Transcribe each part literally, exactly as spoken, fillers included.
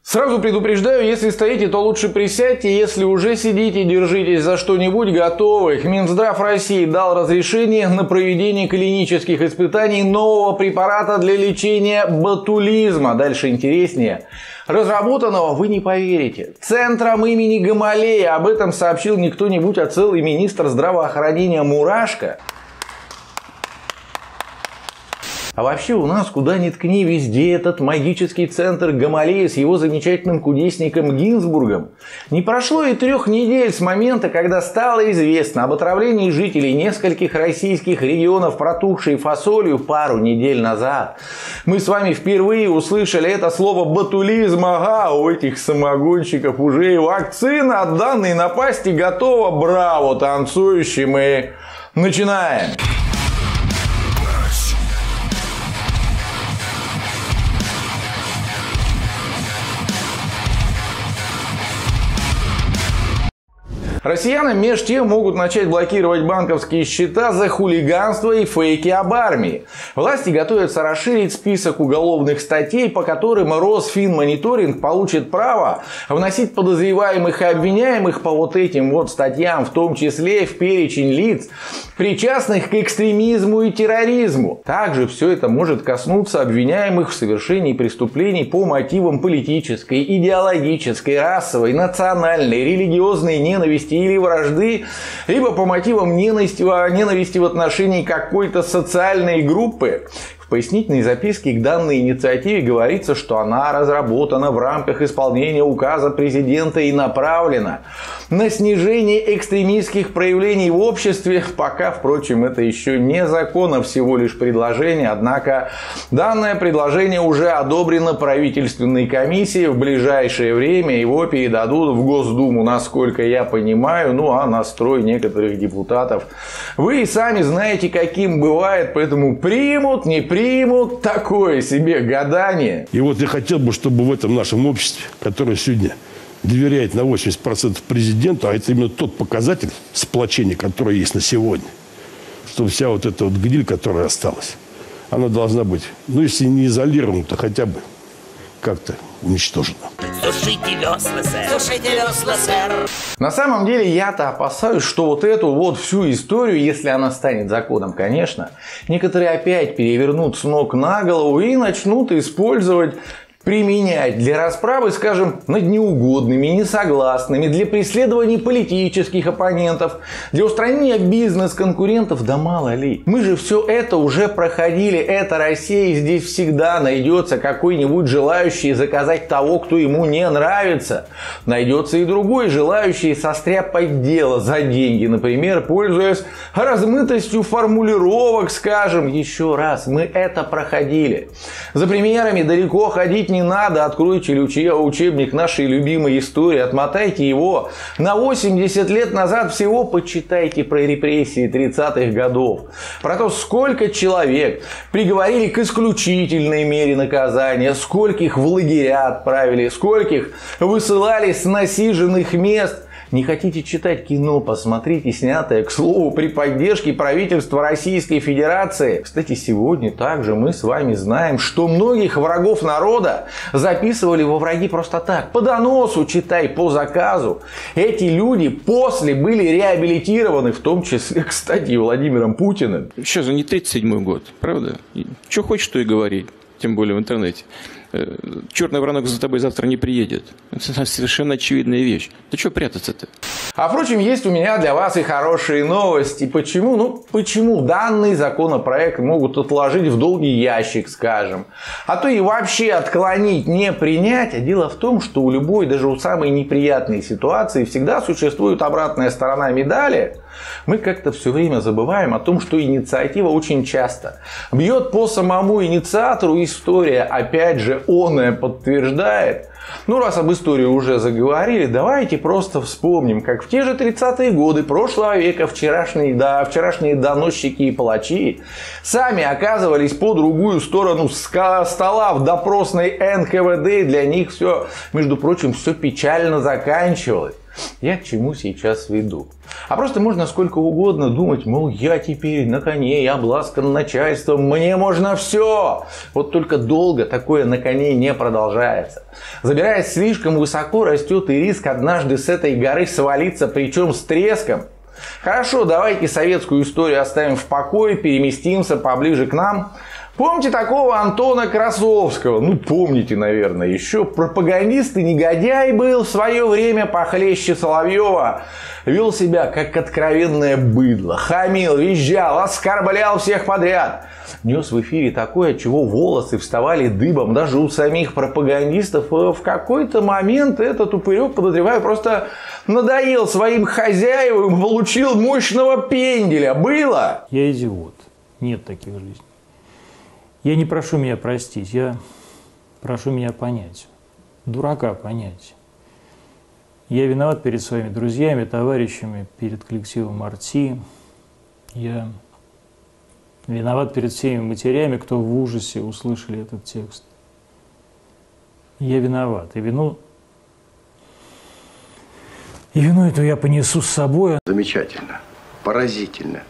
Сразу предупреждаю, если стоите, то лучше присядьте, если уже сидите, держитесь за что-нибудь готовых. Минздрав России дал разрешение на проведение клинических испытаний нового препарата для лечения ботулизма. Дальше интереснее. Разработанного вы не поверите. Центром имени Гамалея. Об этом сообщил не кто-нибудь, а целый министр здравоохранения Мурашко. А вообще у нас куда ни ткни, везде этот магический центр Гамалея с его замечательным кудесником Гинзбургом. Не прошло и трех недель с момента, когда стало известно об отравлении жителей нескольких российских регионов протухшей фасолью пару недель назад. Мы с вами впервые услышали это слово ботулизм. Ага, у этих самогонщиков уже и вакцина от данной напасти готова. Браво, танцующие мы. Начинаем. Россияне меж тем могут начать блокировать банковские счета за хулиганство и фейки об армии. Власти готовятся расширить список уголовных статей, по которым Росфинмониторинг получит право вносить подозреваемых и обвиняемых по вот этим вот статьям, в том числе в перечень лиц, причастных к экстремизму и терроризму. Также все это может коснуться обвиняемых в совершении преступлений по мотивам политической, идеологической, расовой, национальной, религиозной ненависти или вражды, либо по мотивам ненависти, ненависти в отношении какой-то социальной группы. В пояснительной записке к данной инициативе говорится, что она разработана в рамках исполнения указа президента и направлена на снижение экстремистских проявлений в обществе. Пока, впрочем, это еще не закон, а всего лишь предложение. Однако данное предложение уже одобрено правительственной комиссией. В ближайшее время его передадут в Госдуму, насколько я понимаю. Ну а настрой некоторых депутатов вы и сами знаете, каким бывает. Поэтому примут, не примут. Примут, такое себе гадание. И вот я хотел бы, чтобы в этом нашем обществе, которое сегодня доверяет на восемьдесят процентов президенту, а это именно тот показатель сплочения, который есть на сегодня, чтобы вся вот эта вот гниль, которая осталась, она должна быть, ну если не изолирована, то хотя бы как-то уничтожена. Сушите весла, сэр. Сушите весла, сэр. На самом деле я-то опасаюсь, что вот эту вот всю историю, если она станет законом, конечно, некоторые опять перевернут с ног на голову и начнут использовать, применять для расправы, скажем, над неугодными, несогласными, для преследования политических оппонентов, для устранения бизнес-конкурентов, да мало ли. Мы же все это уже проходили, это Россия, и здесь всегда найдется какой-нибудь желающий заказать того, кто ему не нравится. Найдется и другой желающий состряпать дело за деньги, например, пользуясь размытостью формулировок, скажем. Еще раз, мы это проходили. За примерами далеко ходить не Не надо, откройте учебник нашей любимой истории, отмотайте его на восемьдесят лет назад, всего почитайте про репрессии тридцатых годов, про то, сколько человек приговорили к исключительной мере наказания, скольких в лагеря отправили, скольких высылали с насиженных мест. Не хотите читать кино, посмотрите снятое, к слову, при поддержке правительства Российской Федерации. Кстати, сегодня также мы с вами знаем, что многих врагов народа записывали во враги просто так, по доносу, читай, по заказу. Эти люди после были реабилитированы, в том числе, кстати, и Владимиром Путиным. Сейчас же не тридцать седьмой год, правда? Что хочешь, то и говори, тем более в интернете. Черный воронок за тобой завтра не приедет. Это совершенно очевидная вещь. Да что прятаться-то? А впрочем, есть у меня для вас и хорошие новости. Почему? Ну, почему данный законопроект могут отложить в долгий ящик, скажем. А то и вообще отклонить, не принять. А дело в том, что у любой, даже у самой неприятной ситуации всегда существует обратная сторона медали. Мы как-то все время забываем о том, что инициатива очень часто бьет по самому инициатору. История, опять же, оное подтверждает. Ну, раз об истории уже заговорили, давайте просто вспомним, как в те же тридцатые годы прошлого века вчерашние, да, вчерашние доносчики и палачи сами оказывались по другую сторону стола в допросной эн ка вэ дэ. Для них все, между прочим, все печально заканчивалось. Я к чему сейчас веду? А просто можно сколько угодно думать, мол, я теперь на коне, я обласкан начальством, мне можно все. Вот только долго такое на коне не продолжается. Забираясь слишком высоко, растет и риск однажды с этой горы свалиться, причем с треском. Хорошо, давайте советскую историю оставим в покое, переместимся поближе к нам. Помните такого Антона Красовского? Ну, помните, наверное, еще пропагандист и негодяй был в свое время похлеще Соловьева. Вел себя как откровенное быдло, хамил, визжал, оскорблял всех подряд. Нес в эфире такое, от чего волосы вставали дыбом даже у самих пропагандистов. В какой-то момент этот упырек, подозреваю, просто надоел своим хозяевам и получил мощного пенделя. Было? Я идиот. Нет таких жизней. Я не прошу меня простить, я прошу меня понять. Дурака понять. Я виноват перед своими друзьями, товарищами, перед коллективом Арти. Я виноват перед всеми матерями, кто в ужасе услышали этот текст. Я виноват. И вину, и вину эту я понесу с собой. Замечательно, поразительно,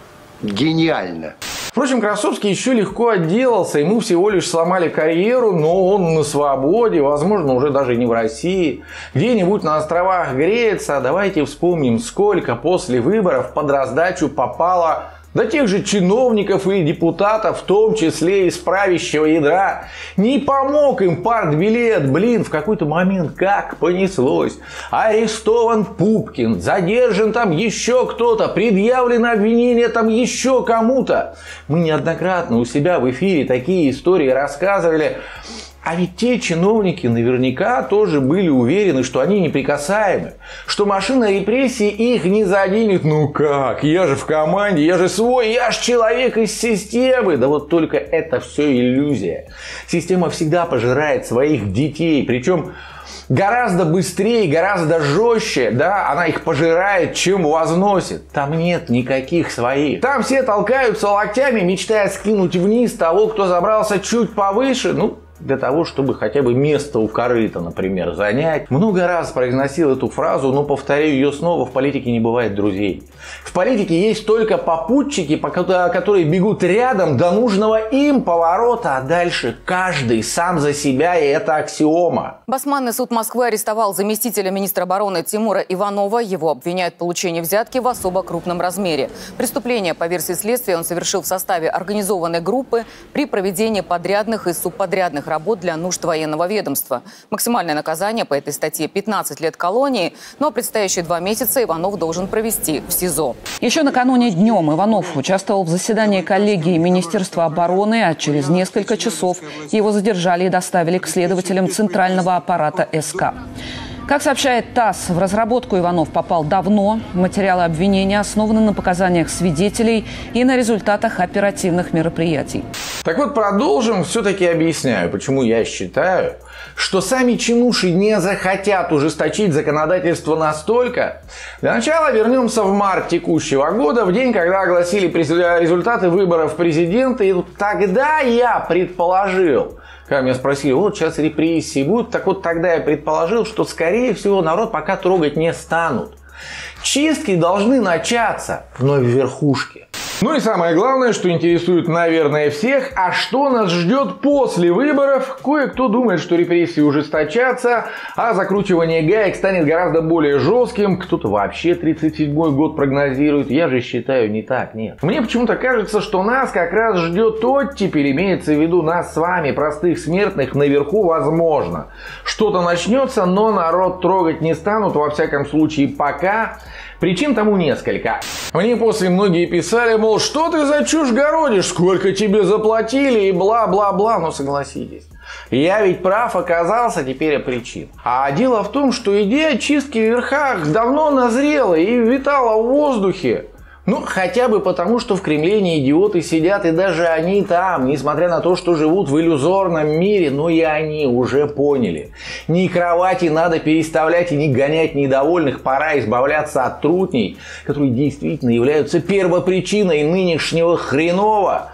гениально. Впрочем, Красовский еще легко отделался, ему всего лишь сломали карьеру, но он на свободе, возможно, уже даже не в России. Где-нибудь на островах греется. Давайте вспомним, сколько после выборов под раздачу попало до тех же чиновников и депутатов, в том числе из правящего ядра. Не помог им партбилет, блин, в какой-то момент как понеслось. Арестован Пупкин, задержан там еще кто-то, предъявлено обвинение там еще кому-то. Мы неоднократно у себя в эфире такие истории рассказывали. А ведь те чиновники наверняка тоже были уверены, что они неприкасаемы, что машина репрессий их не заденет. Ну как? Я же в команде, я же свой, я же человек из системы. Да вот только это все иллюзия. Система всегда пожирает своих детей, причем гораздо быстрее, гораздо жестче, да, она их пожирает, чем возносит. Там нет никаких своих. Там все толкаются локтями, мечтая скинуть вниз того, кто забрался чуть повыше, ну, для того, чтобы хотя бы место у корыта, например, занять. Много раз произносил эту фразу, но повторяю ее снова: в политике не бывает друзей. В политике есть только попутчики, которые бегут рядом до нужного им поворота, а дальше каждый сам за себя, и это аксиома. Басманный суд Москвы арестовал заместителя министра обороны Тимура Иванова. Его обвиняют в получении взятки в особо крупном размере. Преступление, по версии следствия, он совершил в составе организованной группы при проведении подрядных и субподрядных работ для нужд военного ведомства. Максимальное наказание по этой статье пятнадцать лет колонии, но предстоящие два месяца Иванов должен провести в СИЗО. Еще накануне днем Иванов участвовал в заседании коллегии Министерства обороны, а через несколько часов его задержали и доставили к следователям Центрального аппарата СК. Как сообщает ТАСС, в разработку Иванов попал давно. Материалы обвинения основаны на показаниях свидетелей и на результатах оперативных мероприятий. Так вот, продолжим. Все-таки объясняю, почему я считаю, что сами чинуши не захотят ужесточить законодательство настолько. Для начала вернемся в март текущего года, в день, когда огласили результаты выборов президента. И тогда я предположил, когда меня спросили, вот сейчас репрессии будут, так вот тогда я предположил, что скорее всего народ пока трогать не станут. Чистки должны начаться, но в верхушке. Ну и самое главное, что интересует, наверное, всех, а что нас ждет после выборов? Кое-кто думает, что репрессии ужесточатся, а закручивание гаек станет гораздо более жестким. Кто-то вообще тридцать седьмой год прогнозирует. Я же считаю, не так, нет. Мне почему-то кажется, что нас как раз ждет оттепель, имеется в виду нас с вами, простых смертных, наверху возможно. Что-то начнется, но народ трогать не станут, во всяком случае пока. Причин тому несколько. Мне после многие писали, мол, что ты за чушь городишь, сколько тебе заплатили и бла-бла-бла. Но согласитесь, я ведь прав оказался, теперь о причин. А дело в том, что идея чистки в верхах давно назрела и витала в воздухе. Ну, хотя бы потому, что в Кремле не идиоты сидят, и даже они там, несмотря на то, что живут в иллюзорном мире, но и они уже поняли. Не кровати надо переставлять и не гонять недовольных, пора избавляться от трутней, которые действительно являются первопричиной нынешнего хренового.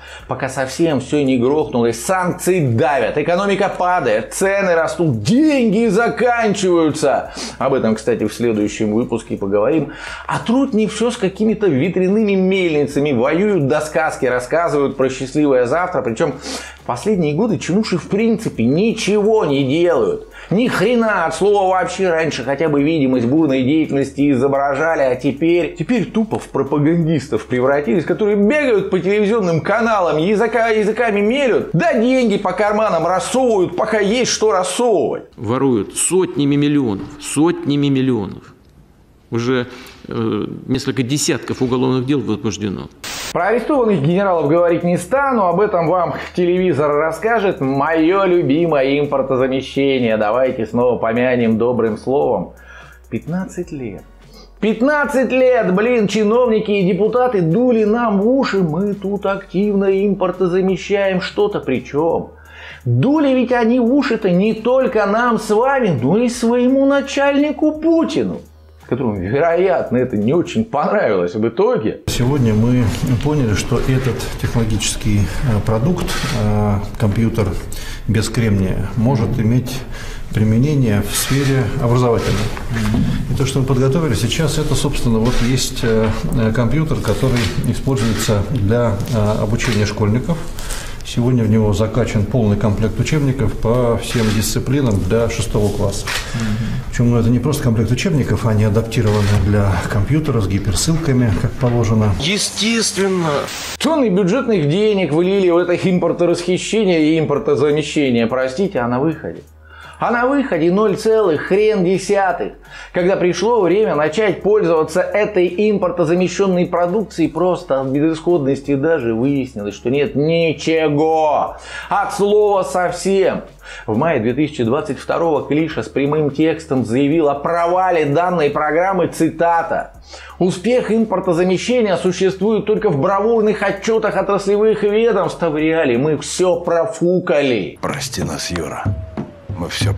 Пока совсем все не грохнулось, санкции давят, экономика падает, цены растут, деньги заканчиваются. Об этом, кстати, в следующем выпуске поговорим. А труд не все с какими-то ветряными мельницами. Воюют до сказки, рассказывают про счастливое завтра. Причем в последние годы чинуши в принципе ничего не делают. Ни хрена от слова вообще. Раньше хотя бы видимость бурной деятельности изображали, а теперь, теперь тупо в пропагандистов превратились, которые бегают по телевизионным каналам, языка, языками мелют, да деньги по карманам рассовывают, пока есть что рассовывать. Воруют сотнями миллионов, сотнями миллионов. Уже э, несколько десятков уголовных дел возбуждено. Про арестованных генералов говорить не стану, об этом вам телевизор расскажет. Мое любимое импортозамещение. Давайте снова помянем добрым словом. пятнадцать лет. пятнадцать лет, блин, чиновники и депутаты дули нам в уши. Мы тут активно импортозамещаем что-то. Причем дули ведь они в уши-то не только нам с вами, но и своему начальнику Путину, которому, вероятно, это не очень понравилось в итоге. Сегодня мы поняли, что этот технологический продукт, компьютер без кремния, может иметь применение в сфере образовательной. И то, что мы подготовили сейчас, это, собственно, вот есть компьютер, который используется для обучения школьников. Сегодня в него закачан полный комплект учебников по всем дисциплинам для шестого класса. Mm-hmm. Причем ну, это не просто комплект учебников, они адаптированы для компьютера с гиперссылками, как положено. Естественно. Тонны бюджетных денег вылили в это импорторасхищение и импортозамещение, простите, а на выходе? А на выходе ноль целых хрен десятых. Когда пришло время начать пользоваться этой импортозамещенной продукцией, просто от безысходности даже выяснилось, что нет ничего. От слова совсем. В мае две тысячи двадцать второго Клиша с прямым текстом заявил о провале данной программы, цитата: «Успех импортозамещения существует только в бравурных отчетах отраслевых ведомств, а в реале мы все профукали». Прости нас, Юра. Мы все...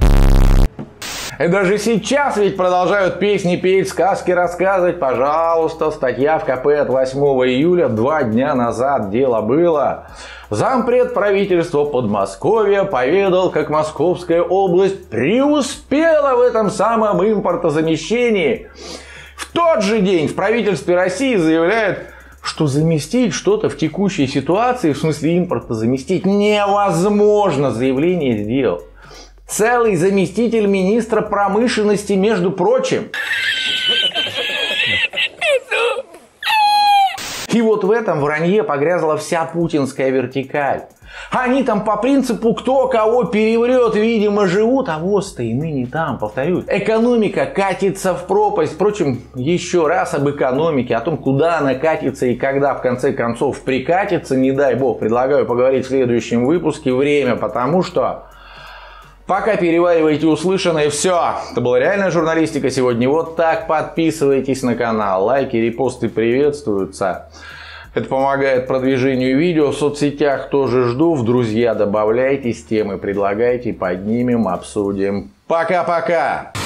И даже сейчас ведь продолжают песни петь, сказки рассказывать. Пожалуйста, статья в ка пэ от восьмого июля, два дня назад дело было. Зампред правительства Подмосковья поведал, как Московская область преуспела в этом самом импортозамещении. В тот же день в правительстве России заявляют, что заместить что-то в текущей ситуации, в смысле импорта заместить, невозможно. Заявление сделал целый заместитель министра промышленности, между прочим. И вот в этом вранье погрязла вся путинская вертикаль. Они там по принципу кто кого переврет, видимо, живут, а ВОЗ-то и ныне там, повторюсь. Экономика катится в пропасть. Впрочем, еще раз об экономике, о том, куда она катится и когда в конце концов прикатится, не дай бог, предлагаю поговорить в следующем выпуске. Время, потому что... Пока перевариваете услышанное, все. Это была реальная журналистика сегодня. Вот так. Подписывайтесь на канал. Лайки, репосты приветствуются. Это помогает продвижению видео. В соцсетях тоже жду. В друзья добавляйтесь, темы предлагайте, поднимем, обсудим. Пока-пока.